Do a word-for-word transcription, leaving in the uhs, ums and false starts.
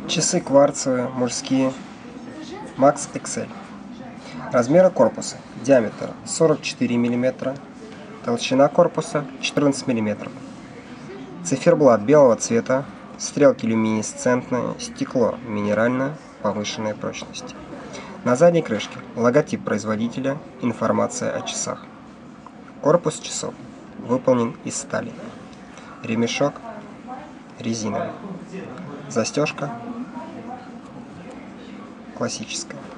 Часы кварцевые, мужские, Max икс эль. Размеры корпуса. Диаметр сорок четыре миллиметра, толщина корпуса четырнадцать миллиметров. Циферблат белого цвета, стрелки люминесцентные, стекло минеральное, повышенной прочности. На задней крышке логотип производителя, информация о часах. Корпус часов выполнен из стали. Ремешок резиновый. Застежка классическая.